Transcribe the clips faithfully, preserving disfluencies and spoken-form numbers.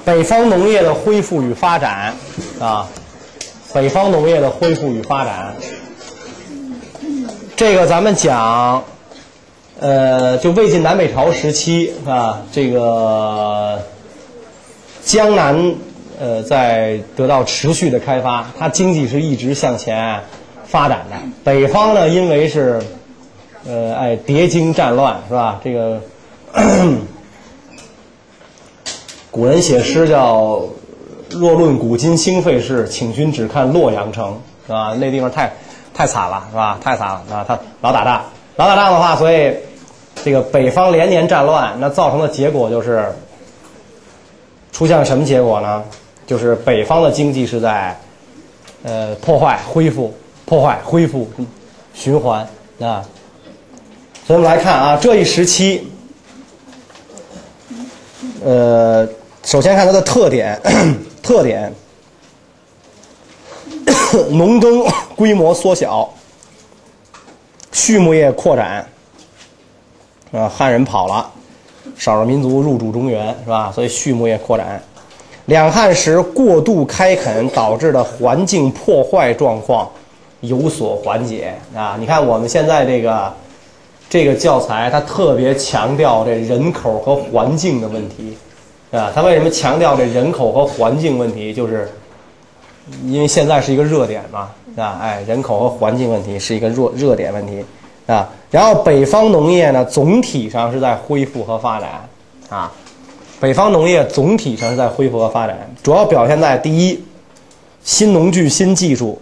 北方农业的恢复与发展啊，北方农业的恢复与发展，这个咱们讲，呃，就魏晋南北朝时期啊，这个江南呃在得到持续的开发，它经济是一直向前发展的。北方呢，因为是呃哎叠经战乱是吧？这个。古人写诗叫“若论古今兴废事，请君只看洛阳城”，是吧？那地方太太惨了，是吧？太惨了啊！他老打仗，老打仗的话，所以这个北方连年战乱，那造成的结果就是出现了什么结果呢？就是北方的经济是在呃破坏、恢复、破坏、恢复循环啊。所以我们来看啊，这一时期，呃。首先看它的特点，特点，农耕规模缩小，畜牧业扩展，啊，汉人跑了，少数民族入主中原，是吧？所以畜牧业扩展。两汉时过度开垦导致的环境破坏状况有所缓解啊！你看我们现在这个这个教材，它特别强调这人口和环境的问题。啊，他为什么强调这人口和环境问题？就是因为现在是一个热点嘛，啊，哎，人口和环境问题是一个热热点问题啊。然后北方农业呢，总体上是在恢复和发展啊。北方农业总体上是在恢复和发展，主要表现在第一，新农具、新技术，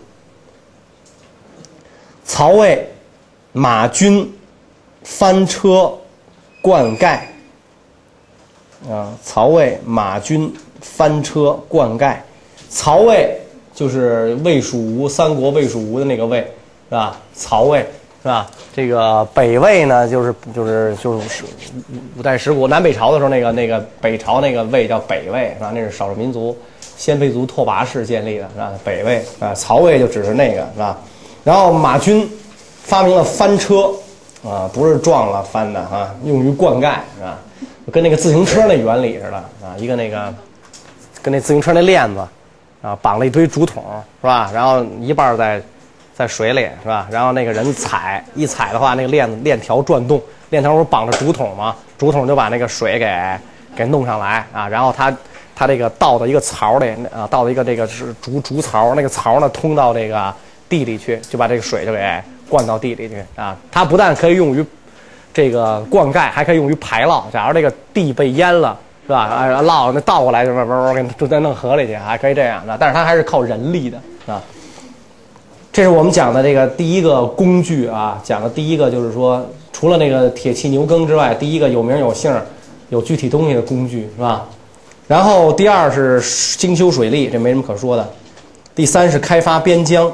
曹魏、马军、翻车、灌溉。啊，曹魏、马军、翻车、灌溉。曹魏就是魏蜀吴三国魏蜀吴的那个魏，是吧？曹魏是吧？这个北魏呢，就是就是就是五代十国南北朝的时候，那个那个北朝那个魏叫北魏，是吧？那是少数民族鲜卑族拓跋氏建立的，是吧？北魏啊，曹魏就只是那个，是吧？然后马军发明了翻车，啊，不是撞了翻的啊，用于灌溉，是吧？跟那个自行车那原理似的啊，一个那个跟那自行车那链子啊，绑了一堆竹筒是吧？然后一半在在水里是吧？然后那个人踩一踩的话，那个链子链条转动，链条不是绑着竹筒吗？竹筒就把那个水给给弄上来啊，然后他他这个倒到一个槽里啊，倒到一个这个是竹竹槽，那个槽呢通到这个地里去，就把这个水就给灌到地里去啊。它不但可以用于这个灌溉，还可以用于排涝。假如这个地被淹了，是吧？哎，涝那倒过来就啵啵给就再弄河里去，还可以这样的。但是它还是靠人力的啊。这是我们讲的这个第一个工具啊，讲的第一个就是说，除了那个铁器牛耕之外，第一个有名有姓、有具体东西的工具，是吧？然后第二是精修水利，这没什么可说的。第三是开发边疆。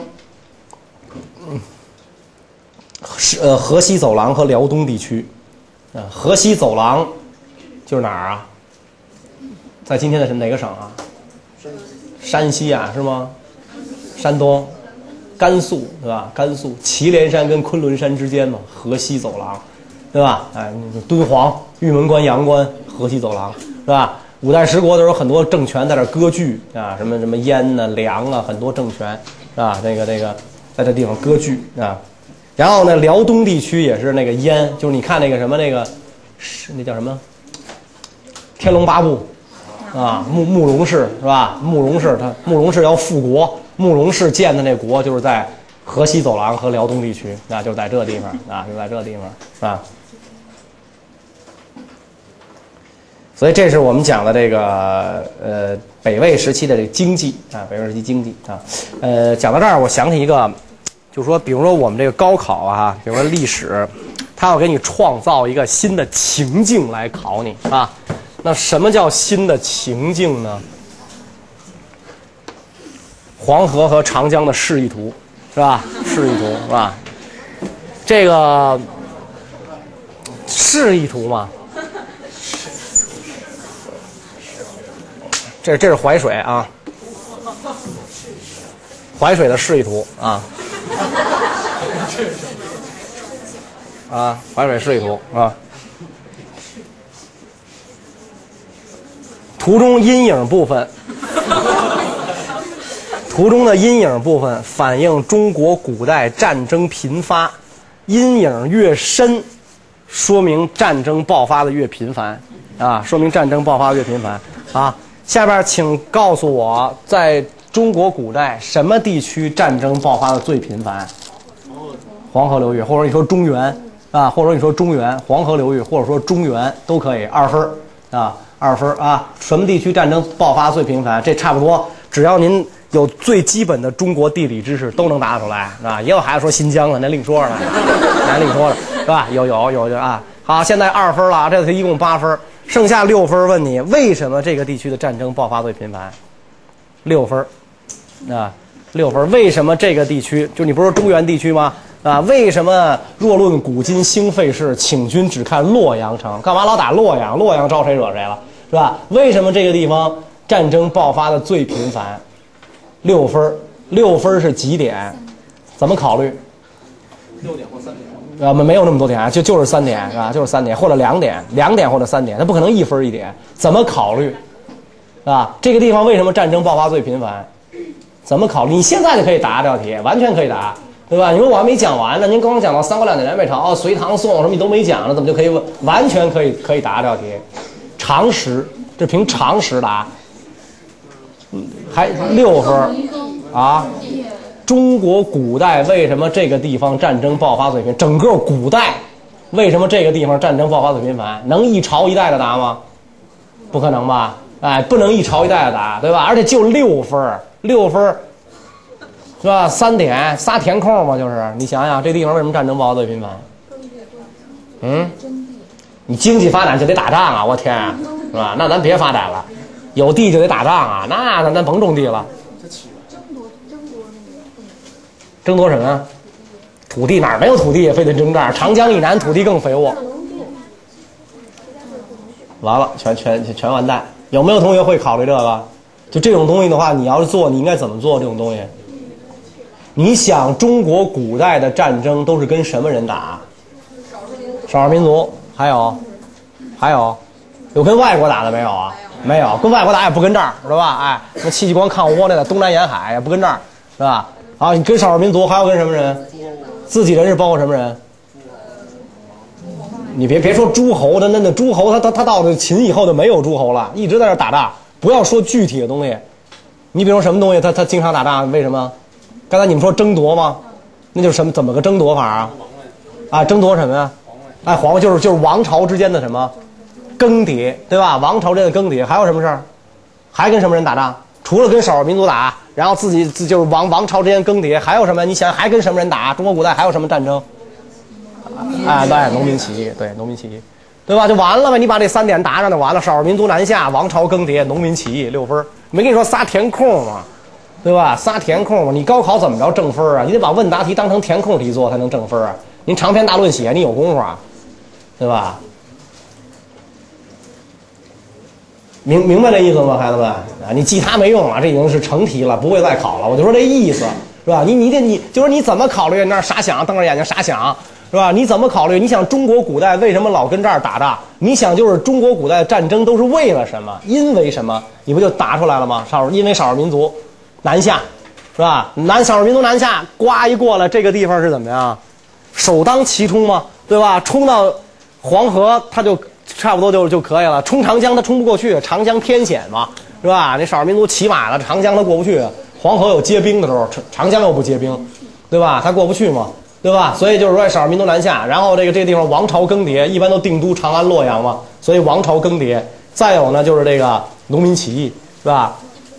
是呃，河西走廊和辽东地区，啊，河西走廊就是哪儿啊？在今天的是哪个省啊？山西啊，是吗？山东、甘肃对吧？甘肃祁连山跟昆仑山之间嘛，河西走廊，对吧？哎，敦煌、玉门关、阳关，河西走廊是吧？五代十国的时候，很多政权在这割据啊，什么什么燕呐、梁啊，很多政权啊，这个这个在这地方割据啊。然后呢，辽东地区也是那个燕，就是你看那个什么那个，是那叫什么？天龙八部啊，慕慕容氏是吧？慕容氏他慕容氏要复国，慕容氏建的那国就是在河西走廊和辽东地区，那就在这地方啊，就在这地方啊。所以这是我们讲的这个呃北魏时期的这个经济啊，北魏时期经济啊，呃，讲到这儿，我想起一个。就是说，比如说我们这个高考啊，比如说历史，它要给你创造一个新的情境来考你啊。那什么叫新的情境呢？黄河和长江的示意图，是吧？示意图是吧？这个示意图嘛，这这是淮水啊，淮水的示意图啊。啊，淮水示意图啊， 图中阴影部分，图中的阴影部分反映中国古代战争频发，阴影越深，说明战争爆发的越频繁啊，说明战争爆发的越频繁啊。下边请告诉我，在中国古代什么地区战争爆发的最频繁？黄河流域，或者你说中原啊，或者你说中原，黄河流域，或者说中原都可以，二分啊，二分啊。什么地区战争爆发最频繁？这差不多，只要您有最基本的中国地理知识，都能答得出来，是吧？也有孩子说新疆的，那另说了，那另说了，是吧？有有有有啊。好，现在二分了啊，这次一共八分，剩下六分。问你为什么这个地区的战争爆发最频繁？六分，啊，六分。为什么这个地区？就你不是说中原地区吗？啊，为什么若论古今兴废事，请君只看洛阳城？干嘛老打洛阳？洛阳招谁惹谁了，是吧？为什么这个地方战争爆发的最频繁？六分，六分是几点？怎么考虑？ 六点或三点。 啊，没没有那么多点，就就是三点，是吧？就是三点或者两点，两点或者三点，它不可能一分一点。怎么考虑？啊，这个地方为什么战争爆发最频繁？怎么考虑？你现在就可以答这道题，完全可以答。对吧？你说我还没讲完呢，您刚刚讲到三国两代南北朝、隋唐宋什么你都没讲呢，怎么就可以问？完全可以可以答这道题，常识，这凭常识答，还六分啊！中国古代为什么这个地方战争爆发最频？整个古代为什么这个地方战争爆发最频繁？能一朝一代的答吗？不可能吧？哎，不能一朝一代的答，对吧？而且就六分，六分。是吧？三点仨填空嘛，就是你想想，这地方为什么战争爆发最频繁？嗯，你经济发展就得打仗啊！我天啊，是吧？那咱别发展了，有地就得打仗啊！那咱咱甭种地了。争夺争夺那个争夺什么呀？土地哪儿没有土地也非得争这儿？长江以南土地更肥沃。完了，全全全完蛋。有没有同学会考虑这个？就这种东西的话，你要是做，你应该怎么做这种东西？你想，中国古代的战争都是跟什么人打？少数民族，还有，还有，有跟外国打的没有啊？没有，跟外国打也不跟这儿，是吧？哎，那戚继光抗倭那在东南沿海也不跟这儿，是吧？好，你跟少数民族还要跟什么人？自己人是包括什么人？你别别说诸侯，那那那诸侯他他他到了秦以后就没有诸侯了，一直在这打仗。不要说具体的东西，你比如说什么东西他他经常打仗，为什么？刚才你们说争夺吗？那就是什么？怎么个争夺法啊？啊，争夺什么呀？哎，皇就是就是王朝之间的什么更迭，对吧？王朝之间的更迭，还有什么事儿？还跟什么人打仗？除了跟少数民族打，然后自己自就是王王朝之间更迭，还有什么？你想还跟什么人打？中国古代还有什么战争？哎，对，农民起义，对，农民起义，对吧？就完了呗。你把这三点答上就完了。少数民族南下，王朝更迭，农民起义，六分。没跟你说仨填空吗？对吧？仨填空嘛，你高考怎么着挣分啊？你得把问答题当成填空题做才能挣分啊！您长篇大论写，你有功夫啊，对吧？明明白这意思吗，孩子们？啊，你记它没用了，这已经是成题了，不会再考了。我就说这意思，是吧？你你得你就是你怎么考虑？那傻想，瞪着眼睛傻想，是吧？你怎么考虑？你想中国古代为什么老跟这儿打仗？你想就是中国古代的战争都是为了什么？因为什么？你不就答出来了吗？少数因为少数民族南下，是吧？南少数民族南下，呱一过来，这个地方是怎么样？首当其冲嘛，对吧？冲到黄河，它就差不多就就可以了。冲长江，它冲不过去，长江天险嘛，是吧？那少数民族骑马了，长江它过不去，黄河有结冰的时候，长江又不结冰，对吧？它过不去嘛，对吧？所以就是说少数民族南下，然后这个这个地方王朝更迭，一般都定都长安、洛阳嘛，所以王朝更迭。再有呢，就是这个农民起义，是吧？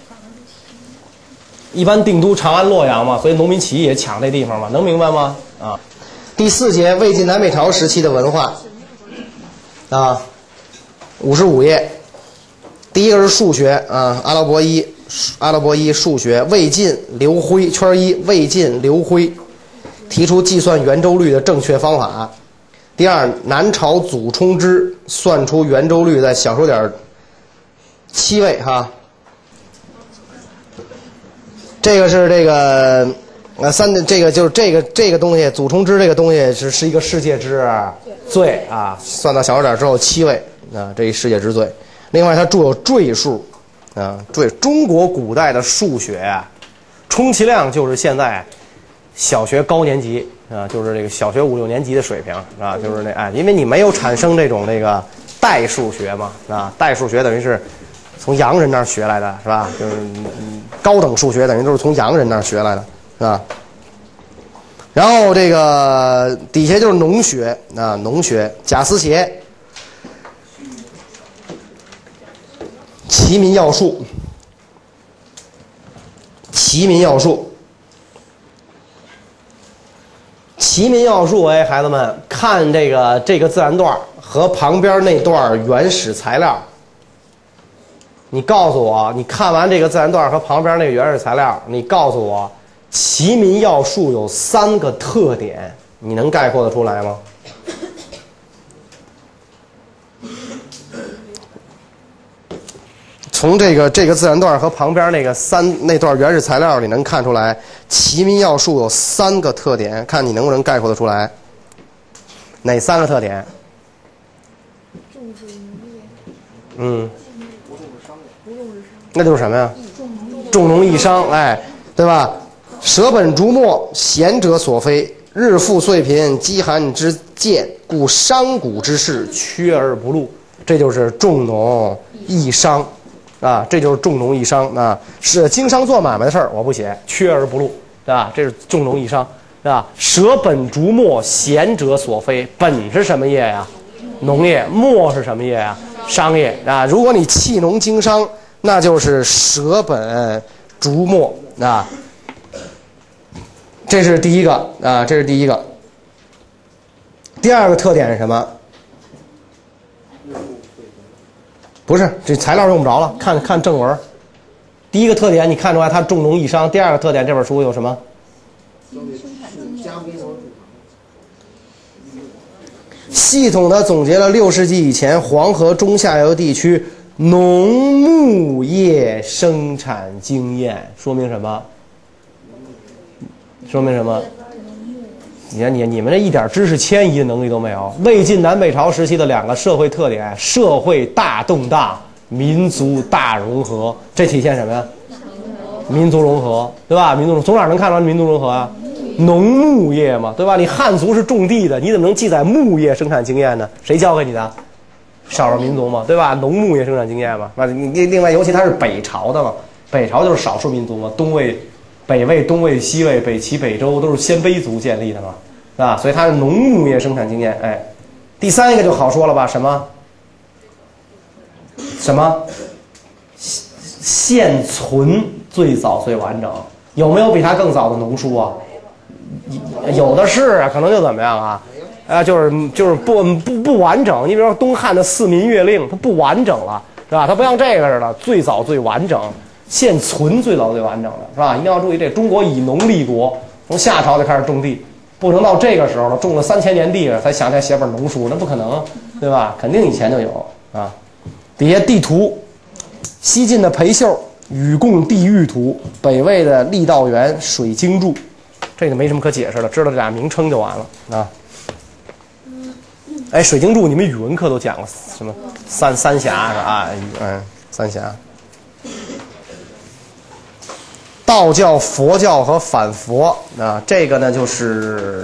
一般定都长安、洛阳嘛，所以农民起义也抢这地方嘛，能明白吗？啊，第四节魏晋南北朝时期的文化，啊，五十五页，第一个是数学啊，阿拉伯一，阿拉伯一数学，魏晋刘辉圈一，魏晋刘辉提出计算圆周率的正确方法。第二，南朝祖冲之算出圆周率在小数点七位哈。这个是这个，呃，三的这个就是这个这个东西，祖冲之这个东西是是一个世界之最啊，算到小数点之后七位啊，这一世界之最。 另外，他著有赘述啊，赘中国古代的数学啊，充其量就是现在小学高年级啊，就是这个小学五六年级的水平啊，就是那哎，因为你没有产生这种那个代数学嘛啊，代数学等于是从洋人那儿学来的，是吧？就是高等数学等于都是从洋人那儿学来的，是吧？然后这个底下就是农学啊，农学贾思勰、齐民要术、齐民要术、齐民要术。哎，孩子们，看这个这个自然段和旁边那段原始材料，你告诉我，你看完这个自然段和旁边那个原始材料，你告诉我。齐民要术有三个特点，你能概括得出来吗？从这个这个自然段和旁边那个三那段原始材料里能看出来，齐民要术有三个特点，看你能不能概括得出来。哪三个特点？ 种植农业。 嗯。 不重视商业。不重视商业。 那就是什么呀？ 重农益商，哎，对吧？舍本逐末，贤者所非。日富岁贫，饥寒之见，故商贾之事缺而不露。这就是重农抑商，啊，这就是重农抑商啊。是经商做买卖的事儿，我不写，缺而不露，对吧？这是重农抑商，对吧？舍本逐末，贤者所非。本是什么业呀？农业。末是什么业呀？商业啊。如果你弃农经商，那就是舍本逐末啊。这是第一个啊，这是第一个。第二个特点是什么？不是，这材料用不着了，看看正文。第一个特点你看出来，它重农抑商。第二个特点，这本书有什么？系统的总结了六世纪以前黄河中下游地区农牧业生产经验，说明什么？说明什么？你看你你们这一点知识迁移的能力都没有。魏晋南北朝时期的两个社会特点：社会大动荡，民族大融合。这体现什么呀？民族融合，对吧？民族从哪能看出来民族融合啊？农牧业嘛，对吧？你汉族是种地的，你怎么能记载牧业生产经验呢？谁教给你的？少数民族嘛，对吧？农牧业生产经验嘛。那你另外，尤其它是北朝的嘛，北朝就是少数民族嘛，东魏。北魏、东魏、西魏、北齐、北周都是鲜卑族建立的嘛，啊，所以它是农牧业生产经验。哎，第三一个就好说了吧？什么？什么？现存最早最完整，有没有比它更早的农书啊？有的是啊，可能就怎么样啊？啊，就是就是不不不完整。你比如说东汉的《四民月令》，它不完整了，是吧？它不像这个似的最早最完整。现存最早最完整的是吧？一定要注意这，中国以农立国，从夏朝就开始种地，不能到这个时候了，种了三千年地了才想起来写本农书，那不可能，对吧？肯定以前就有啊。底下地图，西晋的裴秀禹贡地域图，北魏的郦道元水经注，这个没什么可解释的，知道这俩名称就完了啊。哎，水经注你们语文课都讲过什么三三峡是吧？嗯，三峡。道教、佛教和反佛啊，这个呢就是，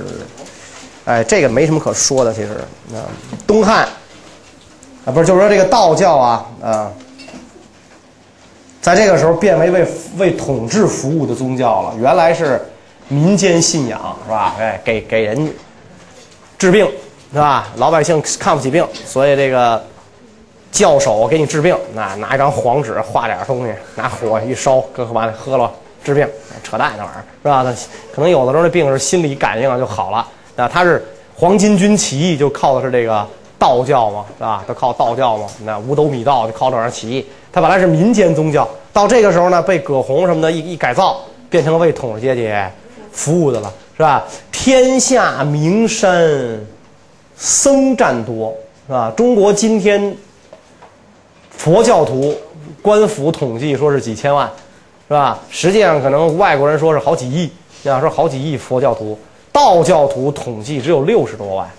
哎，这个没什么可说的，其实啊，东汉啊，不是，就是说这个道教啊啊，在这个时候变为为为统治服务的宗教了。原来是民间信仰，是吧？哎，给给人治病，是吧？老百姓看不起病，所以这个教首给你治病，那拿一张黄纸画点东西，拿火一烧，跟完了喝了。治病，扯淡那玩意儿是吧？可能有的时候这病是心理感应就好了。那他是黄巾军起义，就靠的是这个道教嘛，是吧？都靠道教嘛。那五斗米道就靠这玩意儿起义。它本来是民间宗教，到这个时候呢，被葛洪什么的一一改造，变成为统治阶级服务的了，是吧？天下名山僧占多，是吧？中国今天佛教徒官府统计说是几千万。是吧？实际上可能外国人说是好几亿，要说好几亿佛教徒，道教徒统计只有六十多万，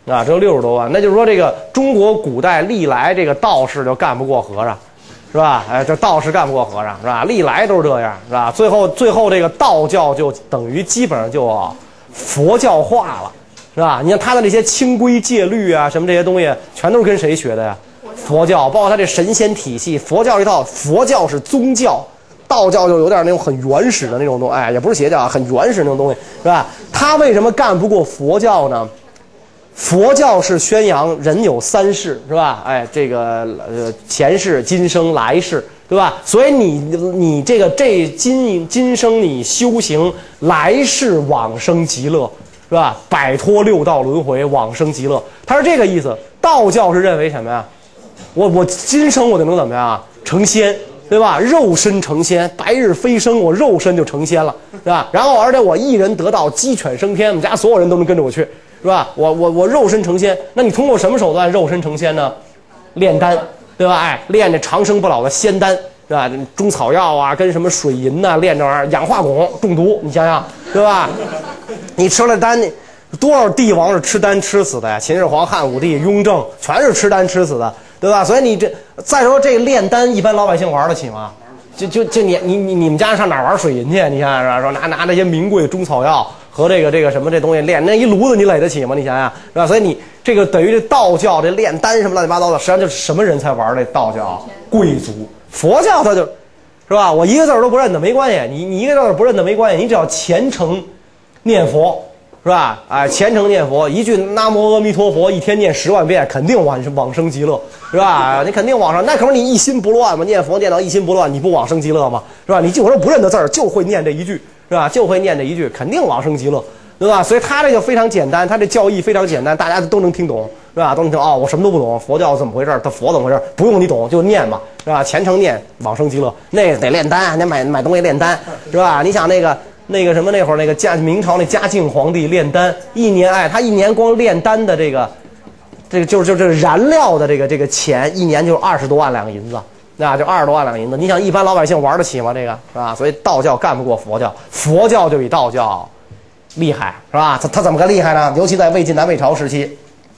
啊，只有六十多万。那就是说，这个中国古代历来这个道士就干不过和尚，是吧？哎，这道士干不过和尚，是吧？历来都是这样，是吧？最后最后这个道教就等于基本上就佛教化了，是吧？你看他的这些清规戒律啊，什么这些东西，全都是跟谁学的呀？佛教，包括他这神仙体系，佛教一套，佛教是宗教。道教就有点那种很原始的那种东西，哎，也不是邪教啊，很原始那种东西，是吧？他为什么干不过佛教呢？佛教是宣扬人有三世，是吧？哎，这个呃前世、今生、来世，对吧？所以你你这个这今今生你修行，来世往生极乐，是吧？摆脱六道轮回，往生极乐，他是这个意思。道教是认为什么呀？我我今生我就能怎么样啊？成仙。对吧？肉身成仙，白日飞升，我肉身就成仙了，是吧？然后而且我一人得道，鸡犬升天，我们家所有人都能跟着我去，是吧？我我我肉身成仙，那你通过什么手段肉身成仙呢？炼丹，对吧？哎，炼这长生不老的仙丹，是吧？中草药啊，跟什么水银呐、啊，炼这玩意儿，氧化汞中毒，你想想，对吧？你吃了丹，多少帝王是吃丹吃死的呀？秦始皇、汉武帝、雍正，全是吃丹吃死的。对吧？所以你这再说这炼丹，一般老百姓玩得起吗？就就就你你你你们家上哪玩水银去？你想想是吧？说拿拿那些名贵的中草药和这个这个什么这东西炼，那一炉子你垒得起吗？你想想是吧？所以你这个等于这道教这炼丹什么乱七八糟的，实际上就是什么人才玩这道教？贵族。佛教它就，是吧？我一个字都不认得没关系，你你一个字不认得没关系，你只要虔诚念佛。是吧？哎，虔诚念佛，一句南无阿弥陀佛，一天念十万遍，肯定往往生极乐，是吧？你肯定往上，那可是你一心不乱嘛，念佛念到一心不乱，你不往生极乐吗？是吧？你就说不认得字儿，就会念这一句，是吧？就会念这一句，肯定往生极乐，对吧？所以他这个非常简单，他这教义非常简单，大家都能听懂，是吧？都能听哦，我什么都不懂，佛教怎么回事？他佛怎么回事？不用你懂，就念嘛，是吧？虔诚念，往生极乐，那得炼丹，得买买东西炼丹，是吧？你想那个。那个什么那会儿那个嘉明朝那嘉靖皇帝炼丹，一年哎，他一年光炼丹的这个，这个就是就这燃料的这个这个钱，一年就二十多万两银子，那就二十多万两银子。你想一般老百姓玩得起吗？这个是吧？所以道教干不过佛教，佛教就比道教厉害，是吧？他他怎么个厉害呢？尤其在魏晋南北朝时期，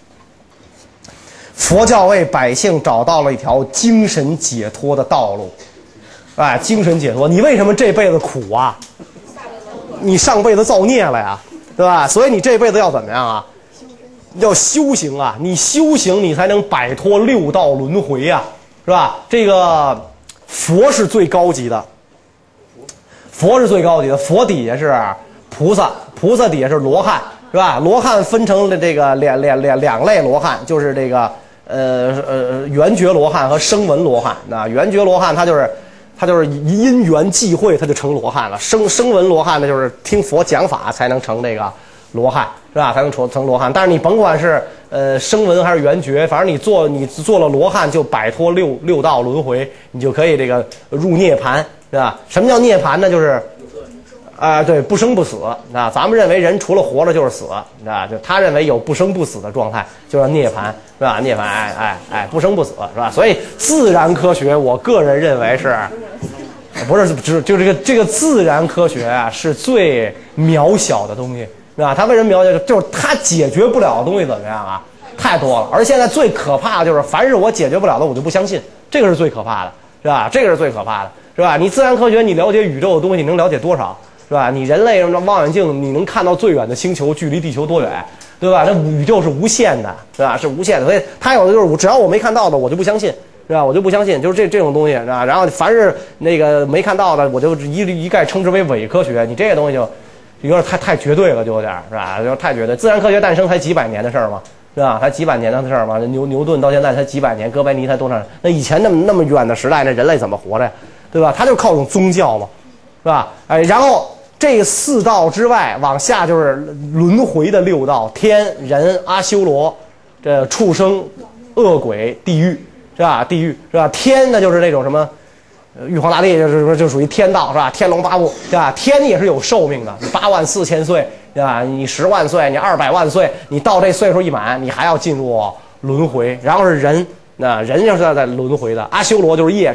佛教为百姓找到了一条精神解脱的道路。哎，精神解脱，你为什么这辈子苦啊？你上辈子造孽了呀，对吧？所以你这辈子要怎么样啊？要修行啊！你修行，你才能摆脱六道轮回呀，是吧？这个佛是最高级的，佛是最高级的，佛底下是菩萨，菩萨底下是罗汉，是吧？罗汉分成了这个两两两两类罗汉，就是这个呃呃圆觉罗汉和声闻罗汉。那圆觉罗汉他就是。他就是因缘际会，他就成罗汉了。声声闻罗汉呢，就是听佛讲法才能成这个罗汉，是吧？才能成成罗汉。但是你甭管是呃声闻还是缘觉，反正你做你做了罗汉，就摆脱六六道轮回，你就可以这个入涅槃，是吧？什么叫涅槃呢？就是啊、呃，对，不生不死啊。咱们认为人除了活着就是死啊，就他认为有不生不死的状态，就叫涅槃。是吧？涅槃，哎哎哎，不生不死，是吧？所以自然科学，我个人认为是，不是只就这个这个自然科学啊，是最渺小的东西，是吧？它为什么渺小？就是它解决不了的东西怎么样啊？太多了。而现在最可怕的就是，凡是我解决不了的，我就不相信，这个是最可怕的，是吧？这个是最可怕的，是吧？你自然科学，你了解宇宙的东西，你能了解多少？是吧？你人类用望远镜，你能看到最远的星球距离地球多远？对吧？这宇宙是无限的，是吧？是无限的，所以它有的就是，只要我没看到的，我就不相信，是吧？我就不相信，就是这这种东西，是吧？然后凡是那个没看到的，我就一一概称之为伪科学。你这个东西就有点太太绝对了，就有点，是吧？就太绝对。自然科学诞生才几百年的事儿嘛，是吧？才几百年的事儿嘛。牛牛顿到现在才几百年，哥白尼才多少？那以前那么那么远的时代，那人类怎么活着呀？对吧？他就靠种宗教嘛，是吧？哎，然后。这四道之外，往下就是轮回的六道：天、人、阿修罗、这畜生、恶鬼、地狱，是吧？地狱是吧？天呢，就是那种什么，玉皇大帝就是就属于天道，是吧？天龙八部，是吧？天也是有寿命的，你八万四千岁，对吧？你十万岁，你二百万岁，你到这岁数一满，你还要进入轮回。然后是人，那人就是在在轮回的。阿修罗就是夜叉。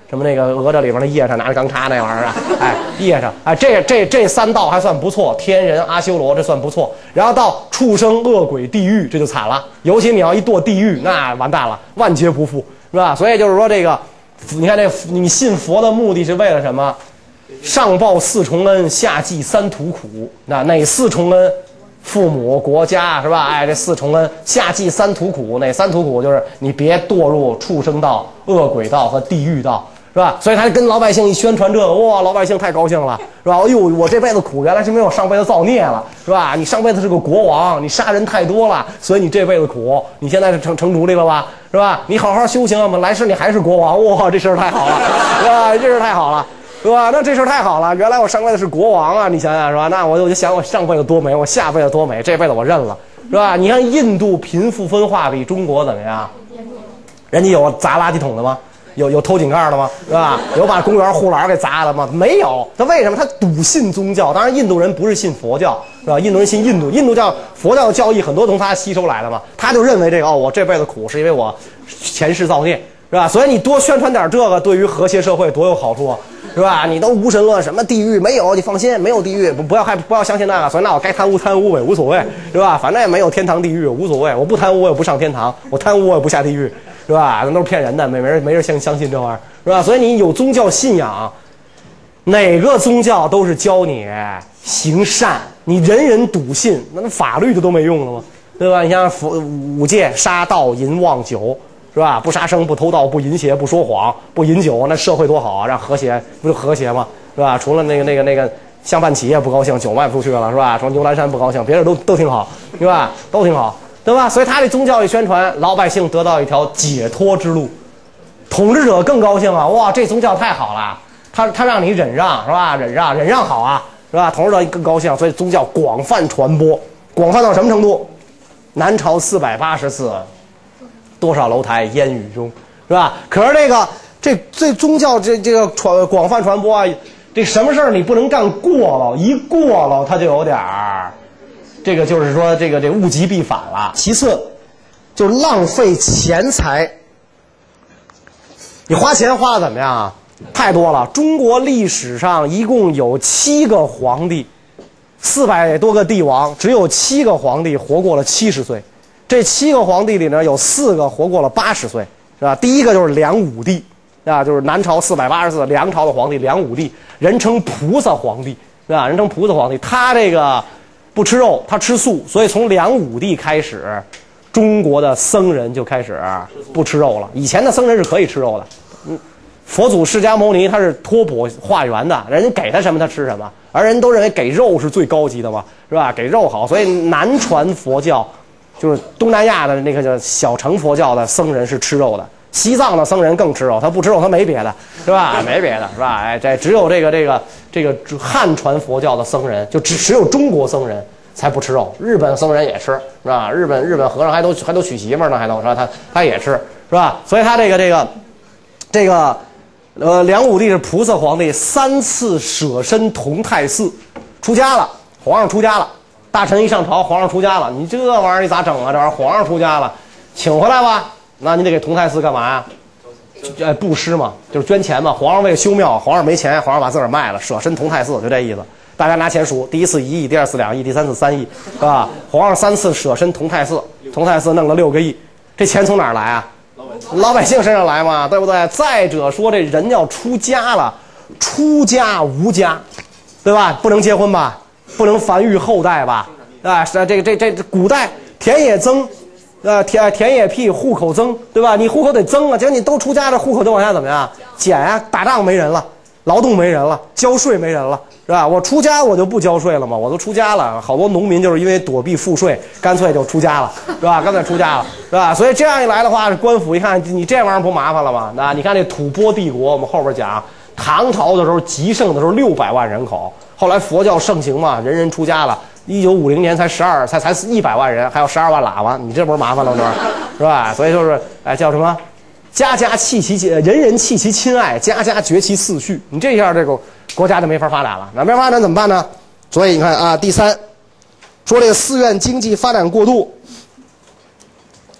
什么那个讹着里边的叶上拿着钢叉那玩意儿啊，哎，叶上，哎，这这这三道还算不错，天人阿修罗这算不错，然后到畜生恶鬼地狱这就惨了，尤其你要一堕地狱，那完蛋了，万劫不复，是吧？所以就是说这个，你看这你信佛的目的是为了什么？上报四重恩，下济三途苦。那哪四重恩？父母、国家，是吧？哎，这四重恩，下济三途苦。哪三途苦？就是你别堕入畜生道、恶鬼道和地狱道，是吧？所以他跟老百姓一宣传这个，哇，老百姓太高兴了，是吧？哎呦，我这辈子苦，原来是因为我上辈子造孽了，是吧？你上辈子是个国王，你杀人太多了，所以你这辈子苦。你现在是成成奴隶了吧？是吧？你好好修行，我们来世你还是国王，哇，这事儿太好了，是吧？这事儿太好了。是吧？那这事儿太好了！原来我上辈子是国王啊！你想想是吧？那我就想我上辈子多美，我下辈子多美，这辈子我认了，是吧？你看印度贫富分化比中国怎么样？人家有砸垃圾桶的吗？有有偷井盖的吗？是吧？有把公园护栏给砸了吗？没有。他为什么？他笃信宗教。当然，印度人不是信佛教，是吧？印度人信印度，印度教佛教的教义很多从他吸收来的嘛。他就认为这个哦，我这辈子苦是因为我前世造孽。是吧？所以你多宣传点这个，对于和谐社会多有好处啊，是吧？你都无神论，什么地狱没有，你放心，没有地狱，不不要害不要相信那个。所以那我该贪污贪污也无所谓，是吧？反正也没有天堂地狱，无所谓。我不贪污我也不上天堂，我贪污我也不下地狱，是吧？那都是骗人的，没没人没人相相信这玩意儿，是吧？所以你有宗教信仰，哪个宗教都是教你行善，你人人笃信，那法律就都没用了吗？对吧？你像佛五戒，杀盗淫妄酒。是吧？不杀生，不偷盗，不淫邪，不说谎，不饮酒，那社会多好啊！让和谐，不就和谐吗？是吧？除了那个那个那个相伴企业不高兴，酒卖不出去了，是吧？说牛栏山不高兴，别人都都挺好，是吧？都挺好，对吧？所以他这宗教一宣传，老百姓得到一条解脱之路，统治者更高兴啊！哇，这宗教太好了，他他让你忍让，是吧？忍让忍让好啊，是吧？统治者更高兴，所以宗教广泛传播，广泛到什么程度？南朝四百八十次。多少楼台烟雨中，是吧？可是这个这这宗教这这个传广泛传播啊，这什么事儿你不能干过了，一过了它就有点儿，这个就是说这个这物极必反了。其次，就是浪费钱财。你花钱花的怎么样啊？太多了。中国历史上一共有七个皇帝，四百多个帝王，只有七个皇帝活过了七十岁。这七个皇帝里呢，有四个活过了八十岁，是吧？第一个就是梁武帝，啊，就是南朝四百八十四梁朝的皇帝梁武帝，人称菩萨皇帝，是吧？人称菩萨皇帝，他这个不吃肉，他吃素，所以从梁武帝开始，中国的僧人就开始不吃肉了。以前的僧人是可以吃肉的，嗯，佛祖释迦牟尼他是托钵化缘的，人家给他什么他吃什么，而人都认为给肉是最高级的嘛，是吧？给肉好，所以南传佛教。就是东南亚的那个叫小乘佛教的僧人是吃肉的，西藏的僧人更吃肉，他不吃肉他没别的，是吧？没别的，是吧？哎，这只有这个这个这个汉传佛教的僧人，就只只有中国僧人才不吃肉，日本僧人也吃，是吧？日本日本和尚还都还都娶媳妇呢，还都是吧？他他也吃，是吧？所以他这个这个这个呃，梁武帝是菩萨皇帝，三次舍身同泰寺，出家了，皇上出家了。大臣一上朝，皇上出家了，你这玩意儿你咋整啊？这玩意儿皇上出家了，请回来吧。那你得给同泰寺干嘛呀？呃，布施嘛，就是捐钱嘛。皇上为了修庙，皇上没钱，皇上把自个儿卖了，舍身同泰寺，就这意思。大家拿钱数，第一次一亿，第二次两亿，第三次三亿，是吧？皇上三次舍身同泰寺，同泰寺弄了六个亿，这钱从哪儿来啊？老百姓身上来嘛，对不对？再者说，这人要出家了，出家无家，对吧？不能结婚吧？不能繁育后代吧？啊，是这个这这古代田野增，呃田田野辟，户口增，对吧？你户口得增啊，结果你都出家了，户口就往下怎么样？减啊，打仗没人了，劳动没人了，交税没人了，是吧？我出家我就不交税了嘛，我都出家了，好多农民就是因为躲避赋税，干脆就出家了，是吧？干脆出家了，是吧？所以这样一来的话，官府一看你这玩意儿不麻烦了吗？那你看这吐蕃帝国，我们后边讲，唐朝的时候极盛的时候六百万人口。后来佛教盛行嘛，人人出家了。一九五零年才十二，才才一百万人，还有十二万喇嘛，你这不是麻烦了吗？是吧？所以就是，哎，叫什么？家家弃其人人弃其亲爱，家家绝其嗣序。你这下这个国家就没法发展了。那没法发展怎么办呢？所以你看啊，第三，说这个寺院经济发展过度，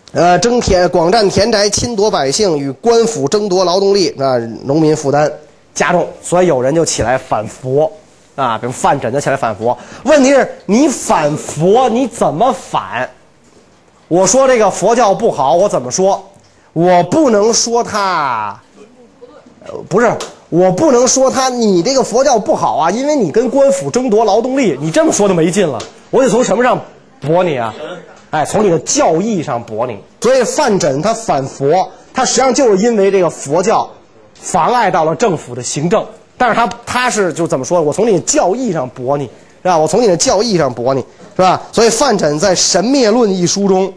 呃，征田广占田宅，侵夺百姓，与官府争夺劳动力啊，农民负担加重，所以有人就起来反佛啊，比如范缜就起来反佛。问题是你反佛你怎么反？我说这个佛教不好，我怎么说？我不能说他，呃，不是，我不能说他你这个佛教不好啊，因为你跟官府争夺劳动力，你这么说就没劲了。我得从什么上驳你啊？哎，从你的教义上驳你。所以范缜他反佛，他实际上就是因为这个佛教妨碍到了政府的行政，但是他他是就怎么说？我从你的教义上驳你，是吧？我从你的教义上驳你，是吧？所以范缜在《神灭论》一书中，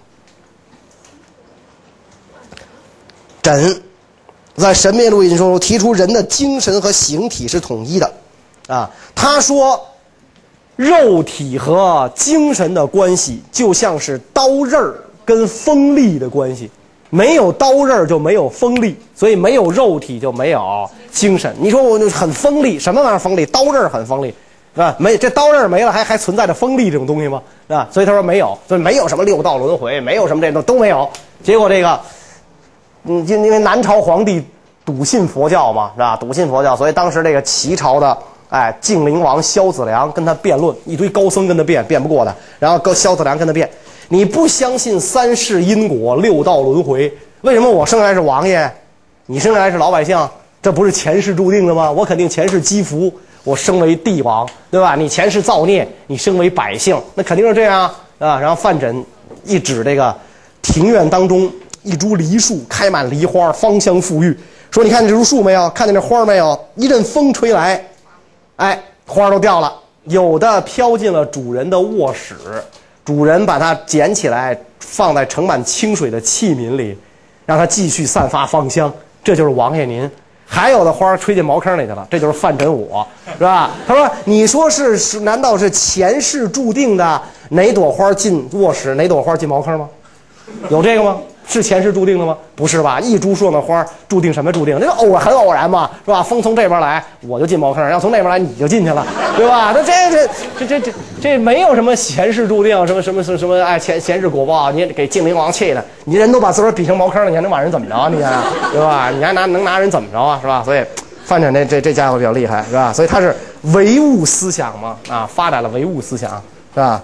缜在《神灭论》一书中提出人的精神和形体是统一的，啊，他说。肉体和精神的关系就像是刀刃儿跟锋利的关系，没有刀刃儿就没有锋利，所以没有肉体就没有精神。你说我很锋利，什么玩意儿锋利？刀刃儿很锋利，是吧？没这刀刃儿没了，还还存在着锋利这种东西吗？是吧？所以他说没有，所以没有什么六道轮回，没有什么这种都没有。结果这个，嗯，因因为南朝皇帝笃信佛教嘛，是吧？笃信佛教，所以当时这个齐朝的。哎，晋灵王萧子良跟他辩论，一堆高僧跟他辩，辩不过他。然后萧子良跟他辩：“你不相信三世因果、六道轮回，为什么我生来是王爷，你生来是老百姓？这不是前世注定的吗？我肯定前世积福，我升为帝王，对吧？你前世造孽，你升为百姓，那肯定是这样啊。”然后范缜一指这个庭院当中一株梨树，开满梨花，芳香馥郁，说：“你看这株树没有？看见这花没有？一阵风吹来。”哎，花都掉了，有的飘进了主人的卧室，主人把它捡起来放在盛满清水的器皿里，让它继续散发芳香，这就是王爷您。还有的花吹进茅坑里去了，这就是范缜我，是吧？他说：“你说是是，难道是前世注定的哪朵花进卧室，哪朵花进茅坑吗？有这个吗？是前世注定的吗？不是吧？一株树上的花注定什么注定？这个偶很偶然嘛，是吧？风从这边来，我就进茅坑；要从那边来，你就进去了，对吧？那这这这这这这没有什么前世注定，什么什么什么什么哎前前世果报，你给晋灵王气的，你人都把自个儿比成茅坑了，你还能把人怎么着啊？你看，对吧？你还拿能拿人怎么着啊？是吧？所以范缜这这这家伙比较厉害，是吧？所以他是唯物思想嘛，啊，发展了唯物思想，是吧？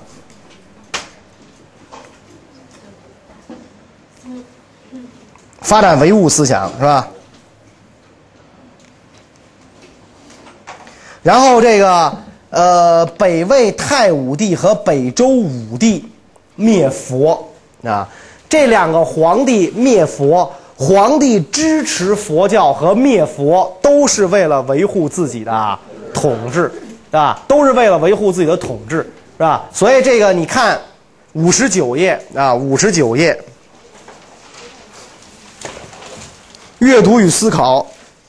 发展唯物思想是吧？然后这个呃，北魏太武帝和北周武帝灭佛啊，这两个皇帝灭佛，皇帝支持佛教和灭佛，都是为了维护自己的统治啊，都是为了维护自己的统治，是吧？所以这个你看五十九页啊，五十九页。阅读与思考，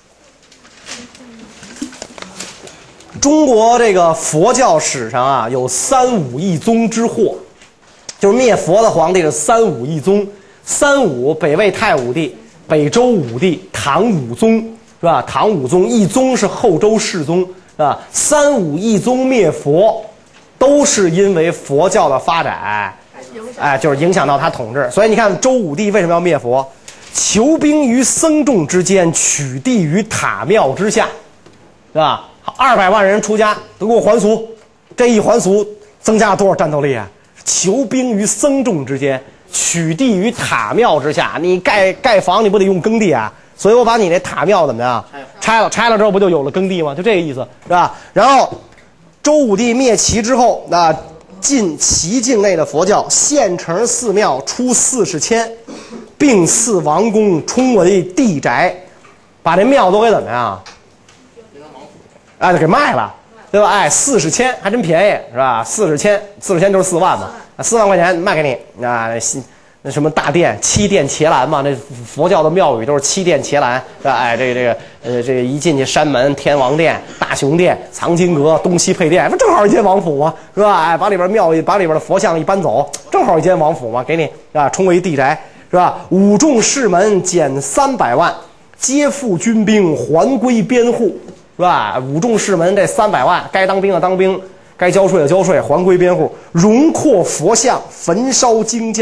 中国这个佛教史上啊，有三武一宗之祸，就是灭佛的皇帝是三武一宗。三武，北魏太武帝、北周武帝、唐武宗，是吧？唐武宗一宗是后周世宗，是吧？三武一宗灭佛，都是因为佛教的发展，哎，就是影响到他统治。所以你看，周武帝为什么要灭佛？求兵于僧众之间，取地于塔庙之下，是吧？二百万人出家都给我还俗，这一还俗，增加了多少战斗力啊？求兵于僧众之间，取地于塔庙之下。你盖盖房，你不得用耕地啊？所以我把你那塔庙怎么样拆了？拆了之后不就有了耕地吗？就这个意思，是吧？然后周武帝灭齐之后，那晋齐境内的佛教，县城寺庙出四十千。并赐王宫，充为地宅，把这庙都给怎么样？哎，给卖了，对吧？哎，四十千还真便宜，是吧？四十千，四十千就是四万嘛，四万块钱卖给你啊！那什么大殿七殿伽蓝嘛，那佛教的庙宇都是七殿伽蓝，是吧？哎，这个这个呃，这个一进去山门、天王殿、大雄殿、藏经阁、东西配殿，不正好一间王府吗？是吧？哎，把里边庙把里边的佛像一搬走，正好一间王府嘛，给你啊，充为地宅。是吧？武众士门减三百万，皆付军兵，还归边户，是吧？武众士门这三百万，该当兵的当兵，该交税的交税，还归边户。荣扩佛像，焚烧经教，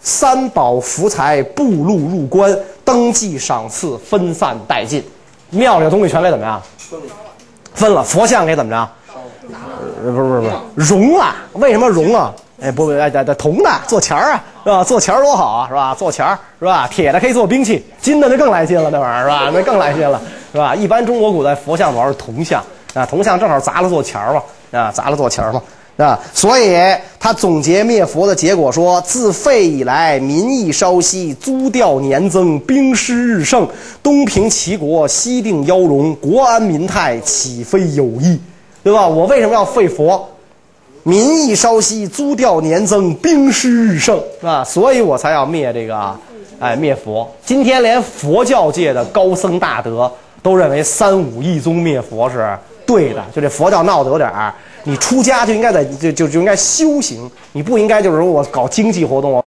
三宝福财，步路入关，登记赏赐，分散殆尽。庙里的东西全给怎么样？分了。佛像给怎么着？呃，不是不是不是，熔了。为什么熔啊？哎，不不，哎，对对，铜的做钱儿啊，是吧？做钱儿多好啊，是吧？做钱儿是吧？铁的可以做兵器，金的就更来劲了，那玩意儿是吧？那更来劲了，是吧？一般中国古代佛像主要是铜像啊，铜像正好砸了做钱儿嘛，啊，砸了做钱儿嘛。啊，所以他总结灭佛的结果说：自废以来，民意稍息，租调年增，兵师日盛，东平齐国，西定妖荣，国安民泰，岂非有益？对吧？我为什么要废佛？民意稍息，租调年增，兵师日盛，是吧？所以我才要灭这个，哎，灭佛。今天连佛教界的高僧大德都认为三武一宗灭佛是对的，就这佛教闹得有点儿。你出家就应该在就就就应该修行，你不应该就是说我搞经济活动。